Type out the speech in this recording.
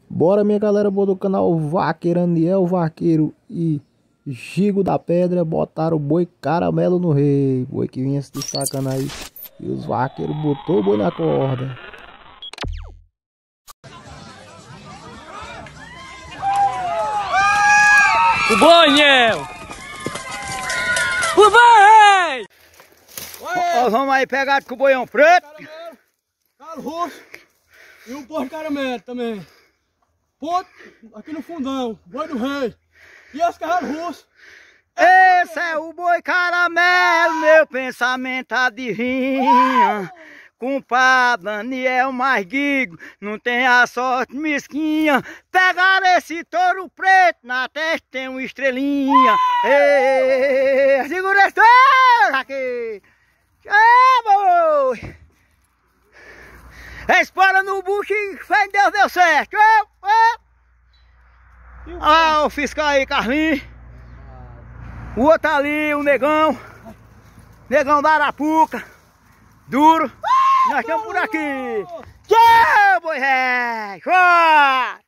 Bora, minha galera boa do canal Vaqueiro Aniel Vaqueiro e Gigo da Pedra botaram o boi Caramelo no rei. Boi que vinha se destacando aí. E os vaqueiros botou o boi na corda. O boi, Aniel! O boi! Nós vamos aí pegar com o boião preto. Calo roxo e um porco caramelo também. Ponto aqui no fundão, boi do rei. E esse carro roxo. Esse é o boi caramelo, meu pensamento adivinha. Compadre Aniel mais Gigo, não tem a sorte mesquinha. Pegaram esse touro preto, na testa tem uma estrelinha. Ei, segura esse touro aqui. Boi! Espora no bucho e fé em Deus deu certo. Ah, o fiscal aí, Carlinhos. O outro ali, o negão. Negão da Arapuca. Duro. Nós estamos por aqui. Tchau, boi ré.